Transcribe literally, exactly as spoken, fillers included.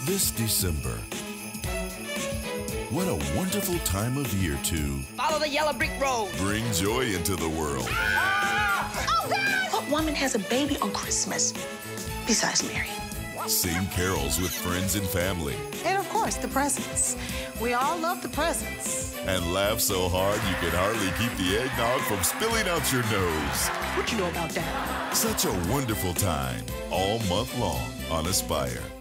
This December, what a wonderful time of year to follow the yellow brick road. Bring joy into the world. Ah! Oh, God! What woman has a baby on Christmas besides Mary? Sing carols with friends and family. And of course, the presents. We all love the presents. And laugh so hard you can hardly keep the eggnog from spilling out your nose. What you know about that? Such a wonderful time, all month long on ASPiRE.